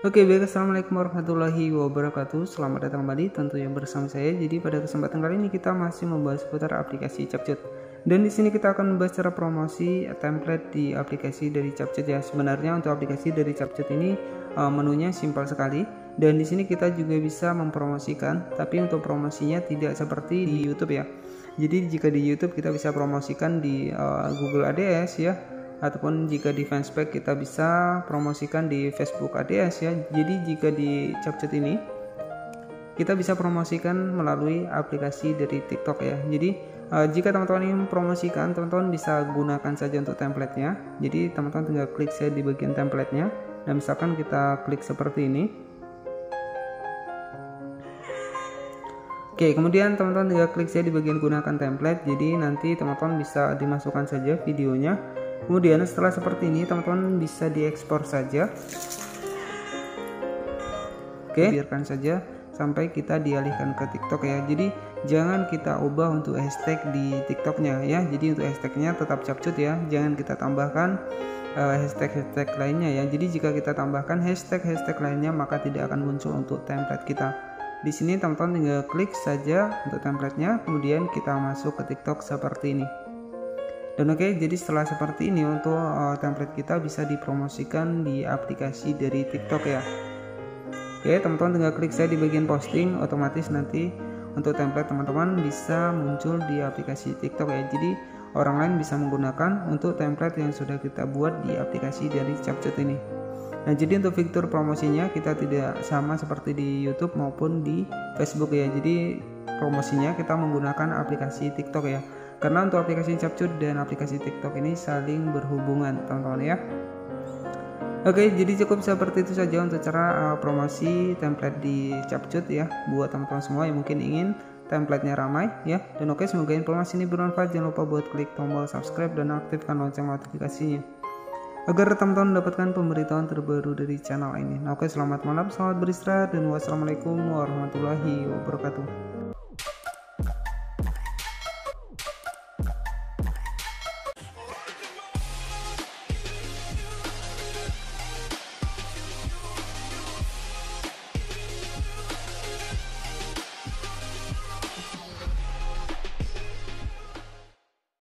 Oke, baik, assalamualaikum warahmatullahi wabarakatuh. Selamat datang kembali tentunya bersama saya. Jadi pada kesempatan kali ini kita masih membahas seputar aplikasi CapCut. Dan di sini kita akan membahas cara promosi template di aplikasi dari CapCut ya. Sebenarnya untuk aplikasi dari CapCut ini menunya simpel sekali. Dan di sini kita juga bisa mempromosikan, tapi untuk promosinya tidak seperti di YouTube ya. Jadi jika di YouTube kita bisa promosikan di Google ADS ya, ataupun jika di Fanspeak kita bisa promosikan di Facebook ADS ya. Jadi jika di CapCut ini kita bisa promosikan melalui aplikasi dari TikTok ya. Jadi jika teman-teman ingin mempromosikan, teman-teman bisa gunakan saja untuk templatenya. Jadi teman-teman tinggal klik saja di bagian templatenya, dan misalkan kita klik seperti ini. Oke, kemudian teman-teman tinggal klik saja di bagian gunakan template. Jadi nanti teman-teman bisa dimasukkan saja videonya. Kemudian setelah seperti ini teman-teman bisa diekspor saja. Oke, biarkan saja sampai kita dialihkan ke TikTok ya. Jadi jangan kita ubah untuk hashtag di TikToknya ya. Jadi untuk hashtagnya tetap CapCut ya, jangan kita tambahkan hashtag lainnya ya. Jadi jika kita tambahkan hashtag lainnya maka tidak akan muncul untuk template kita. Di sini teman-teman tinggal klik saja untuk templatenya, kemudian kita masuk ke TikTok seperti ini. Dan oke, jadi setelah seperti ini untuk template kita bisa dipromosikan di aplikasi dari TikTok ya. Oke, teman-teman tinggal klik saya di bagian posting, otomatis nanti untuk template teman-teman bisa muncul di aplikasi TikTok ya. Jadi orang lain bisa menggunakan untuk template yang sudah kita buat di aplikasi dari CapCut ini. Nah, jadi untuk fitur promosinya kita tidak sama seperti di YouTube maupun di Facebook ya. Jadi promosinya kita menggunakan aplikasi TikTok ya. Karena untuk aplikasi CapCut dan aplikasi TikTok ini saling berhubungan teman-teman ya. Oke, jadi cukup seperti itu saja untuk cara promosi template di CapCut ya, buat teman-teman semua yang mungkin ingin templatenya ramai ya. Dan oke, semoga informasi ini bermanfaat. Jangan lupa buat klik tombol subscribe dan aktifkan lonceng notifikasinya agar teman-teman mendapatkan pemberitahuan terbaru dari channel ini. Nah, oke, selamat malam, selamat beristirahat, dan wassalamualaikum warahmatullahi wabarakatuh.